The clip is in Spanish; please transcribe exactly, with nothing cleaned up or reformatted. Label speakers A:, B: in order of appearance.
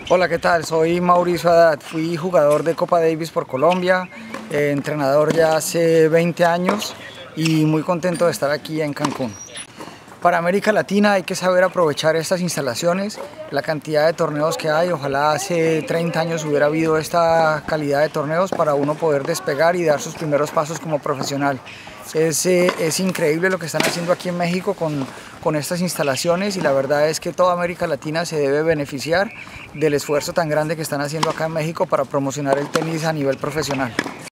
A: Hola, ¿qué tal? Soy Mauricio Haddad, fui jugador de Copa Davis por Colombia, eh, entrenador ya hace veinte años y muy contento de estar aquí en Cancún. Para América Latina hay que saber aprovechar estas instalaciones, la cantidad de torneos que hay. Ojalá hace treinta años hubiera habido esta calidad de torneos para uno poder despegar y dar sus primeros pasos como profesional. Es, eh, es increíble lo que están haciendo aquí en México con, con estas instalaciones, y la verdad es que toda América Latina se debe beneficiar del esfuerzo tan grande que están haciendo acá en México para promocionar el tenis a nivel profesional.